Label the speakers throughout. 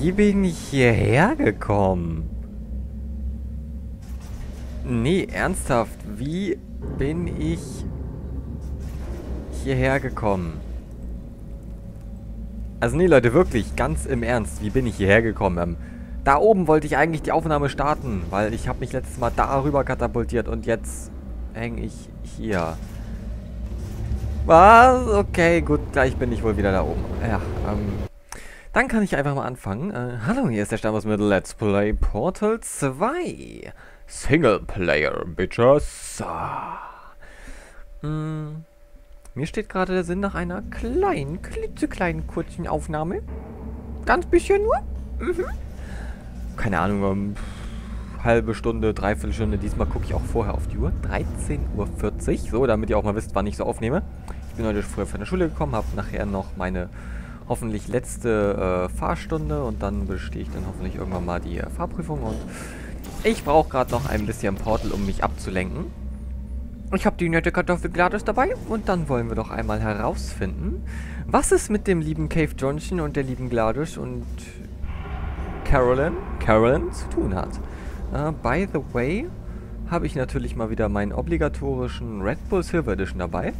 Speaker 1: Wie bin ich hierher gekommen? Nee, ernsthaft, wie bin ich hierher gekommen? Also nee, Leute, wirklich, ganz im Ernst, wie bin ich hierher gekommen? Da oben wollte ich eigentlich die Aufnahme starten, weil ich habe mich letztes Mal darüber katapultiert und jetzt hänge ich hier. Was? Okay, gut, gleich bin ich wohl wieder da oben. Ja, dann kann ich einfach mal anfangen. Hallo, hier ist der Stammers mit Let's Play Portal 2. Singleplayer, Bitches. Mir steht gerade der Sinn nach einer kleinen, klitzekleinen, kurzen Aufnahme. Ganz bisschen nur. Keine Ahnung, halbe Stunde, dreiviertel Stunde. Diesmal gucke ich auch vorher auf die Uhr. 13:40 Uhr. So, damit ihr auch mal wisst, wann ich so aufnehme. Ich bin heute früher von der Schule gekommen, habe nachher noch meine hoffentlich letzte Fahrstunde und dann bestehe ich dann hoffentlich irgendwann mal die Fahrprüfung und ich brauche gerade noch ein bisschen Portal, um mich abzulenken. Ich habe die nette Kartoffel Gladys dabei und dann wollen wir doch einmal herausfinden, was es mit dem lieben Cave Johnson und der lieben Gladys und Carolyn zu tun hat. By the way, habe ich natürlich mal wieder meinen obligatorischen Red Bull Silver Edition dabei.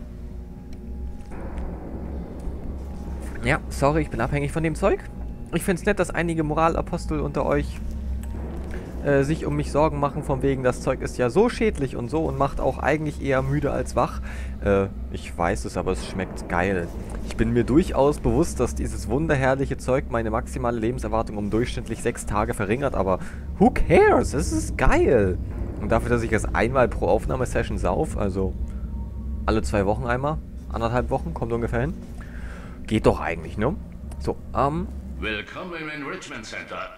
Speaker 1: Ja, sorry, ich bin abhängig von dem Zeug. Ich finde es nett, dass einige Moralapostel unter euch sich um mich Sorgen machen, von wegen, das Zeug ist ja so schädlich und so und macht auch eigentlich eher müde als wach. Ich weiß es, aber es schmeckt geil. Ich bin mir durchaus bewusst, dass dieses wunderherrliche Zeug meine maximale Lebenserwartung um durchschnittlich 6 Tage verringert, aber who cares? Es ist geil. Und dafür, dass ich es einmal pro Aufnahmesession sauf, also alle 2 Wochen einmal, 1,5 Wochen, kommt ungefähr hin. Geht doch eigentlich, ne? So,
Speaker 2: Willkommen im Enrichment Center.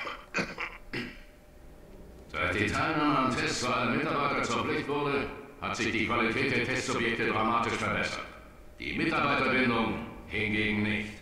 Speaker 2: Seit die Teilnahme am Test für alle Mitarbeiter zur Pflicht wurde, hat sich die Qualität der Testsubjekte dramatisch verbessert. Die Mitarbeiterbindung hingegen nicht.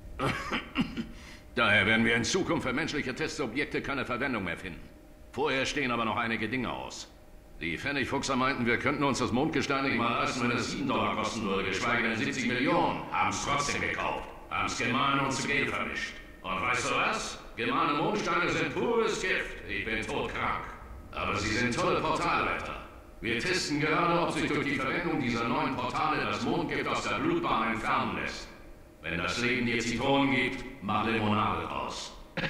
Speaker 2: Daher werden wir in Zukunft für menschliche Testsubjekte keine Verwendung mehr finden. Vorher stehen aber noch einige Dinge aus. Die Pfennigfuchser meinten, wir könnten uns das Mondgestein nicht mal leisten, wenn es $7 kosten würde, geschweige denn 70 Millionen. Haben es trotzdem gekauft, haben es gemahlen und zu Gel vermischt. Und weißt du was? Gemahlene Mondsteine sind pures Gift. Ich bin todkrank. Aber sie sind tolle Portalleiter. Wir testen gerade, ob sich durch die Verwendung dieser neuen Portale das Mondgift aus der Blutbahn entfernen lässt. Wenn das Leben dir Zitronen gibt, mach Limonade raus.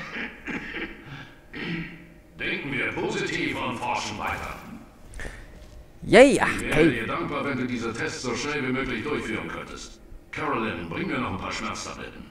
Speaker 2: Denken wir positiv und forschen weiter.
Speaker 1: yay!
Speaker 2: Ich wäre dir dankbar, wenn du diese Tests so schnell wie möglich durchführen könntest. Carolyn, bring mir noch ein paar Schmerztabletten.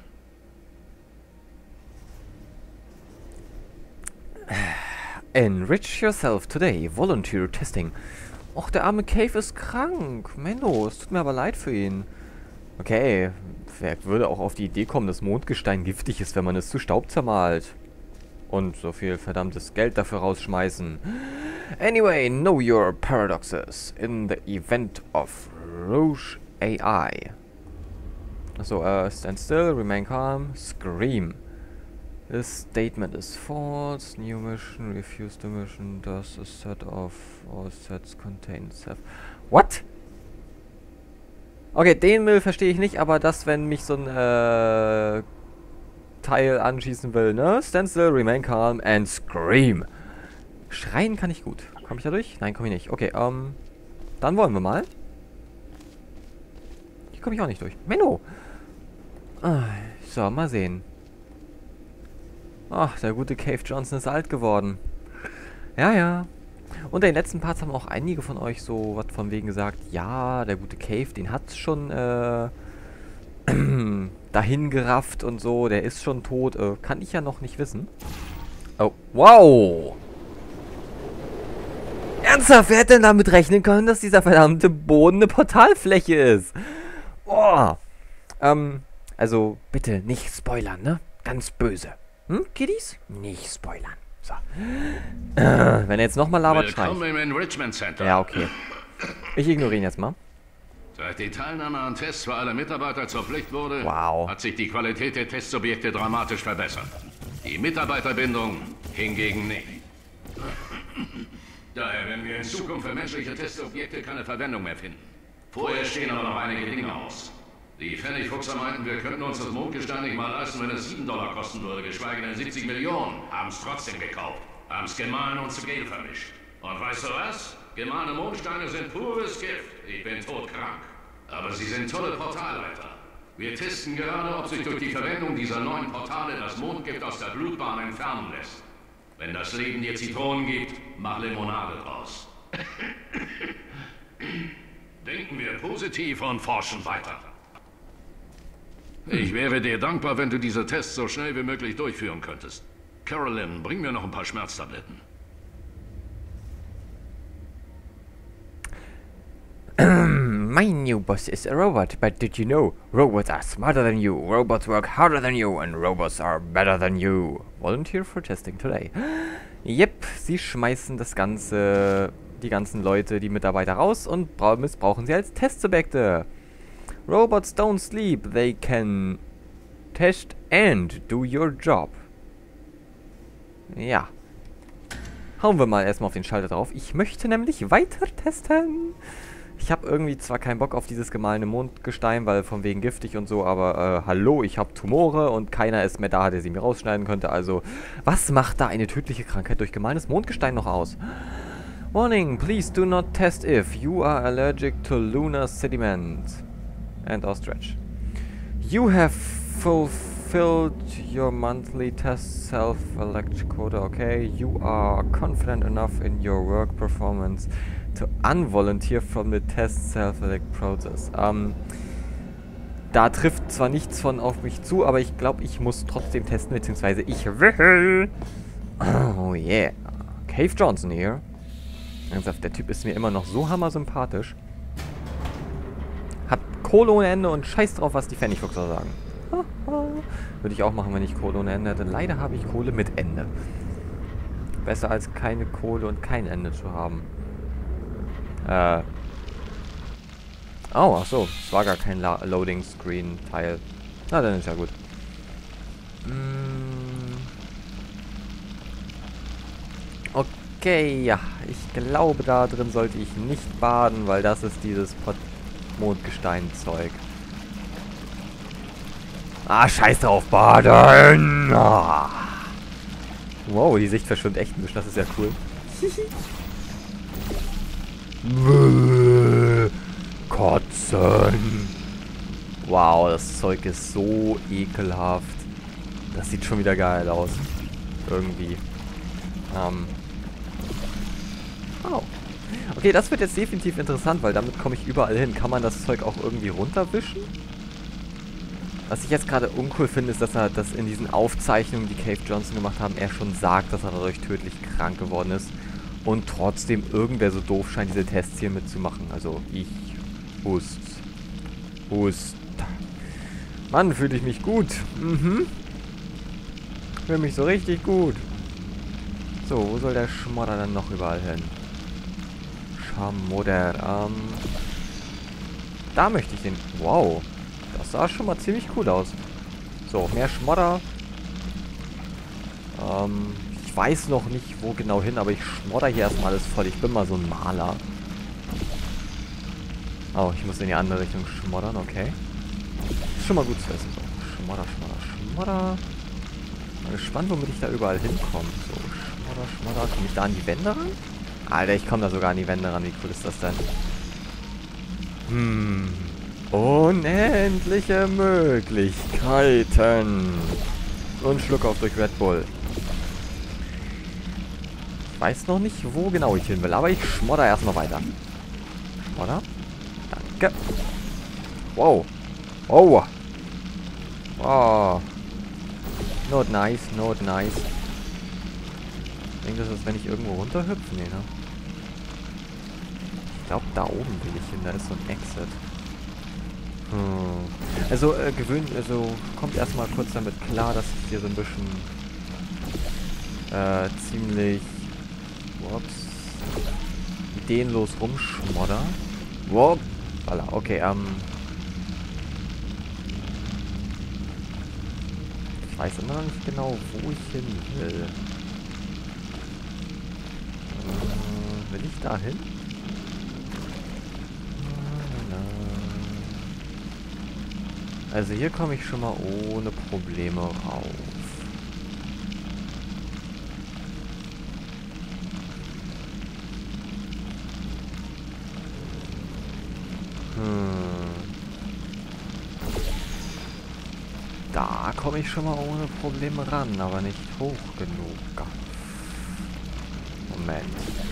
Speaker 1: Enrich yourself today. Volunteer Testing. Och, der arme Cave ist krank. Menno, es tut mir aber leid für ihn. Okay, wer würde auch auf die Idee kommen, dass Mondgestein giftig ist, wenn man es zu Staub zermalt? Und so viel verdammtes Geld dafür rausschmeißen. Anyway, know your paradoxes in the event of Rouge AI. Achso, stand still, remain calm, scream. This statement is false. New mission, refuse the mission. Does a set of all sets contain self. What? Okay, den Müll verstehe ich nicht, aber das, wenn mich so ein Teil anschießen will, ne? Stand still, remain calm and scream. Schreien kann ich gut. Komme ich da durch? Nein, komme ich nicht. Okay, dann wollen wir mal. Hier komme ich auch nicht durch. Menno! So, mal sehen. Ach, der gute Cave Johnson ist alt geworden. Ja, ja. Unter den letzten Parts haben auch einige von euch so was von wegen gesagt, ja, der gute Cave, den hat's schon dahin gerafft und so, der ist schon tot. Kann ich ja noch nicht wissen. Oh, wow! Ernsthaft, wer hätte denn damit rechnen können, dass dieser verdammte Boden eine Portalfläche ist? Oh! Also, bitte nicht spoilern, ne? Ganz böse. Kiddies? Nicht spoilern. So. Wenn er jetzt nochmal labert, schreit.
Speaker 2: Willkommen im Enrichment Center.
Speaker 1: Ja, okay. Ich ignoriere ihn jetzt mal.
Speaker 2: Seit die Teilnahme an Tests für alle Mitarbeiter zur Pflicht wurde,
Speaker 1: Wow.
Speaker 2: hat sich die Qualität der Testsubjekte dramatisch verbessert. Die Mitarbeiterbindung hingegen nicht. Daher werden wir in Zukunft für menschliche Testsubjekte keine Verwendung mehr finden. Vorher stehen aber noch einige Dinge aus. Die Pfennigfuchser meinten, wir könnten uns das Mondgestein nicht mal leisten, wenn es $7 kosten würde, geschweige denn 70 Millionen. Haben es trotzdem gekauft. Haben es gemahlen und zu Gel vermischt. Und weißt du was? Gemahlene Mondsteine sind pures Gift. Ich bin todkrank. Aber sie sind tolle Portalleiter. Wir testen gerade, ob sich durch die Verwendung dieser neuen Portale das Mondgift aus der Blutbahn entfernen lässt. Wenn das Leben dir Zitronen gibt, mach Limonade draus. Denken wir positiv und forschen weiter. Ich wäre dir dankbar, wenn du diese Tests so schnell wie möglich durchführen könntest. Carolyn, bring mir noch ein paar Schmerztabletten.
Speaker 1: My new boss is a robot, but did you know? Robots are smarter than you, robots work harder than you, and robots are better than you. Volunteer for testing today. Yep, sie schmeißen die ganzen Leute, die Mitarbeiter raus und missbrauchen sie als Testsubjekte. Robots don't sleep, they can test and do your job. Ja. Hauen wir mal erstmal auf den Schalter drauf. Ich möchte nämlich weiter testen. Ich habe irgendwie zwar keinen Bock auf dieses gemahlene Mondgestein, weil von wegen giftig und so, aber hallo, ich habe Tumore und keiner ist mehr da, der sie mir rausschneiden könnte. Also, was macht da eine tödliche Krankheit durch gemahlenes Mondgestein noch aus? Warning, please do not test if you are allergic to lunar sediment. And or stretch. You have fulfilled your monthly test self-elect quota, okay? You are confident enough in your work performance to unvolunteer from the test self-elect process. Da trifft zwar nichts von auf mich zu, aber ich glaube, ich muss trotzdem testen, beziehungsweise ich will. Oh yeah. Cave Johnson hier. Ernsthaft, der Typ ist mir immer noch so hammersympathisch. Hat Kohle ohne Ende und scheiß drauf, was die Pfennigfuchser sagen. Würde ich auch machen, wenn ich Kohle ohne Ende hätte. Leider habe ich Kohle mit Ende. Besser als keine Kohle und kein Ende zu haben. Oh, ach so. Es war gar kein Loading-Screen-Teil. Na, dann ist ja gut. Okay, ja. Ich glaube, da drin sollte ich nicht baden, weil das ist dieses Mondgestein-Zeug. Ah, scheiß drauf, baden! Ah. Wow, die Sicht verschwimmt echt ein bisschen, das ist ja cool. Kotzen! Wow, das Zeug ist so ekelhaft. Das sieht schon wieder geil aus. Irgendwie. Oh. Okay, das wird jetzt definitiv interessant, weil damit komme ich überall hin. Kann man das Zeug auch irgendwie runterwischen? Was ich jetzt gerade uncool finde, ist, dass er das in diesen Aufzeichnungen, die Cave Johnson gemacht haben, er schon sagt, dass er dadurch tödlich krank geworden ist. Und trotzdem irgendwer so doof scheint, diese Tests hier mitzumachen. Also ich. Hust. Mann, fühle ich mich gut. Fühle mich so richtig gut. So, wo soll der Schmodder dann noch überall hin? Schamodder, da möchte ich den... Wow. Das sah schon mal ziemlich cool aus. So, mehr Schmodder. Ich weiß noch nicht, wo genau hin, aber ich schmodder hier erstmal alles voll. Ich bin mal so ein Maler. Oh, ich muss in die andere Richtung schmoddern, okay. Ist schon mal gut zu wissen. So, Schmodder. Mal gespannt, womit ich da überall hinkomme. So, Schmodder. Komme ich da an die Wände ran? Alter, ich komme da sogar an die Wände ran. Wie cool ist das denn? Unendliche Möglichkeiten. Und Schluck auf durch Red Bull. Ich weiß noch nicht, wo genau ich hin will, aber ich schmodder erstmal weiter. Schmodder. Danke. Wow. Oh. Oh. Not nice. Ich denke, das ist, wenn ich irgendwo runterhüpfe. Nee, ne? Ich glaube, da oben will ich hin. Da ist so ein Exit. Also, kommt erstmal kurz damit klar, dass ich hier so ein bisschen ziemlich ideenlos rumschmodder. Wow. Voilà, okay, ich weiß immer noch nicht genau, wo ich hin will. Will ich da hin? Also hier komme ich schon mal ohne Probleme rauf. Da komme ich schon mal ohne Probleme ran, aber nicht hoch genug. Moment.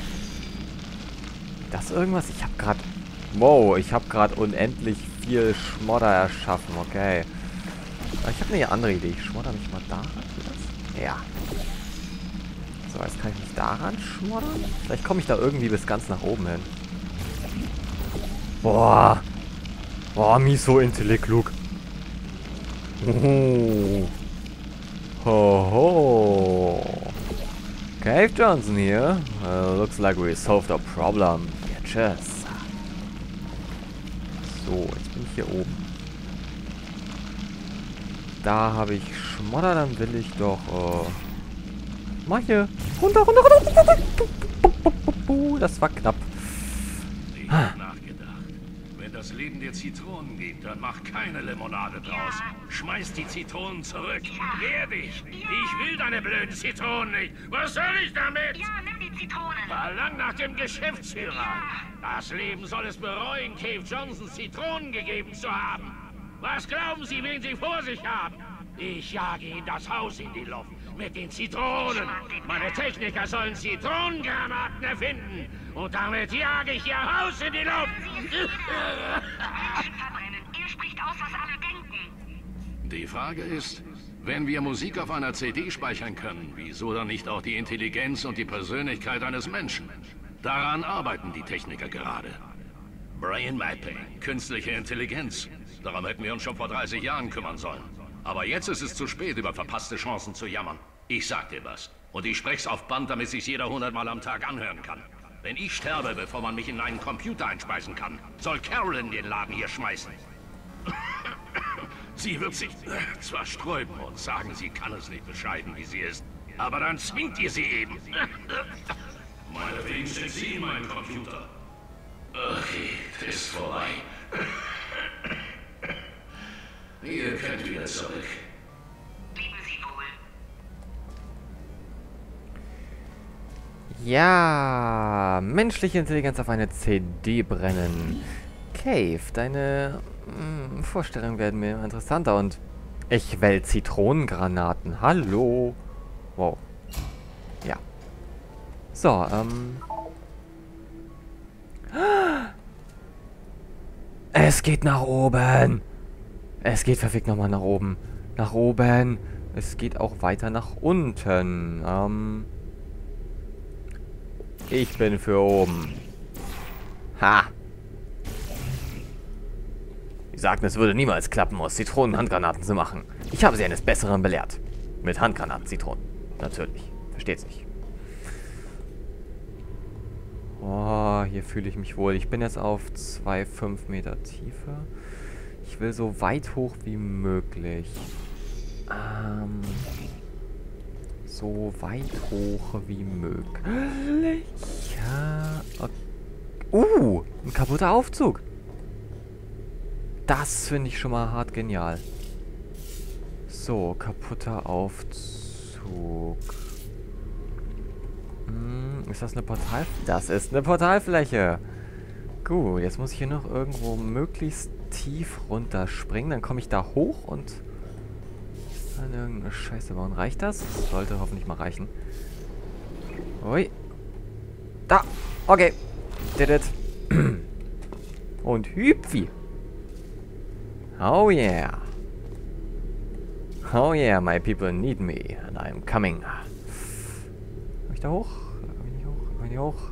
Speaker 1: Das irgendwas? Ich habe gerade... Wow, ich habe gerade unendlich viel Schmodder erschaffen. Okay. Aber ich habe eine andere Idee. Ich schmodder mich mal daran. Ja. So, jetzt kann ich mich daran schmoddern. Vielleicht komme ich da irgendwie bis ganz nach oben hin. Boah. Boah, Miso Intellekt, Luke. Ho ho. Cave Johnson here. Looks like we solved our problem. Yeah, tschüss. So, jetzt bin ich hier oben. Da habe ich Schmodder, dann will ich doch, mach hier. Runter, runter, runter. Das war knapp.
Speaker 2: Ich hab nachgedacht. Wenn das Leben dir Zitronen gibt, dann mach keine Limonade draus. Schmeiß die Zitronen zurück. Wehr dich. Ich will deine blöden Zitronen nicht. Was soll ich damit?
Speaker 3: Ja, nimm die Zitrone.
Speaker 2: Verlang nach dem Geschäftsführer. Das Leben soll es bereuen, Cave Johnson Zitronen gegeben zu haben. Was glauben Sie, wen Sie vor sich haben? Ich jage Ihnen das Haus in die Luft mit den Zitronen. Meine Techniker sollen Zitronengranaten erfinden. Und damit jage ich Ihr Haus in die Luft.
Speaker 3: Verbrennen. Er spricht aus, was alle denken.
Speaker 2: Die Frage ist, wenn wir Musik auf einer CD speichern können, wieso dann nicht auch die Intelligenz und die Persönlichkeit eines Menschen? Daran arbeiten die Techniker gerade. Brain Mapping, künstliche Intelligenz. Darum hätten wir uns schon vor 30 Jahren kümmern sollen. Aber jetzt ist es zu spät, über verpasste Chancen zu jammern. Ich sag dir was. Und ich sprech's auf Band, damit sich's jeder 100 Mal am Tag anhören kann. Wenn ich sterbe, bevor man mich in einen Computer einspeisen kann, soll Carolyn den Laden hier schmeißen. Sie wird sich zwar sträuben und sagen, sie kann es nicht bescheiden, wie sie ist. Aber dann zwingt ihr sie eben. Meinetwegen steckt sie in meinen Computer. Okay, ist vorbei. Ihr könnt wieder zurück.
Speaker 3: Leben Sie wohl.
Speaker 1: Ja, menschliche Intelligenz auf eine CD brennen. Cave, deine Vorstellungen werden mir immer interessanter und ich will Zitronengranaten. Hallo. Wow. Ja. So, es geht nach oben. Es geht verfickt nochmal nach oben. Nach oben. Es geht auch weiter nach unten. Ich bin für oben. Ha. Sie sagten, es würde niemals klappen, aus Zitronen-Handgranaten zu machen. Ich habe sie eines Besseren belehrt. Mit Handgranaten-Zitronen. Natürlich. Versteht sich. Oh, hier fühle ich mich wohl. Ich bin jetzt auf 2,5 Meter Tiefe. Ich will so weit hoch wie möglich. So weit hoch wie möglich. Ja. Okay. Ein kaputter Aufzug. Das finde ich schon mal hart genial. So, kaputter Aufzug. Ist das eine Portal? Das ist eine Portalfläche. Gut, jetzt muss ich hier noch irgendwo möglichst tief runterspringen. Dann komme ich da hoch und dann irgendeine Scheiße bauen. Reicht das? Das sollte hoffentlich mal reichen. Ui. Da. Okay. Did it. Und hüpfi. Oh yeah. Oh yeah, my people need me. And I'm coming. Komm ich da hoch? Komm ich nicht hoch? Komm ich nicht hoch?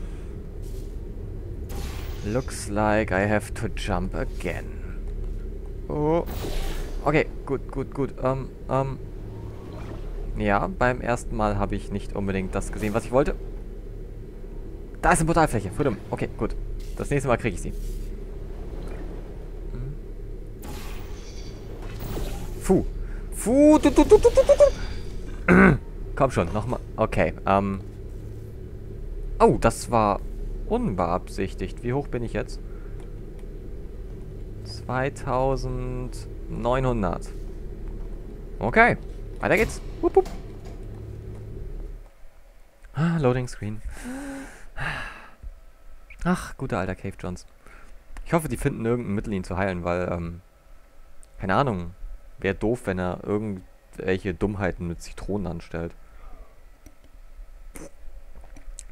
Speaker 1: Looks like I have to jump again. Oh. Okay, gut. Ja, beim ersten Mal habe ich nicht unbedingt das gesehen, was ich wollte. Da ist eine Portalfläche. Verdammt. Okay, gut. Das nächste Mal kriege ich sie. Komm schon, nochmal. Okay, oh, das war unbeabsichtigt. Wie hoch bin ich jetzt? 2900. Okay, weiter geht's. Wupp, wupp. Ah, Loading Screen. Ach, guter alter Cave Johns. Ich hoffe, die finden irgendein Mittel, ihn zu heilen, weil, keine Ahnung, wäre doof, wenn er irgendwelche Dummheiten mit Zitronen anstellt.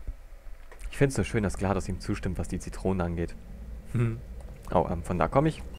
Speaker 1: Ich finde es nur schön, dass GLaDOS ihm zustimmt, was die Zitronen angeht. Oh, von da komme ich.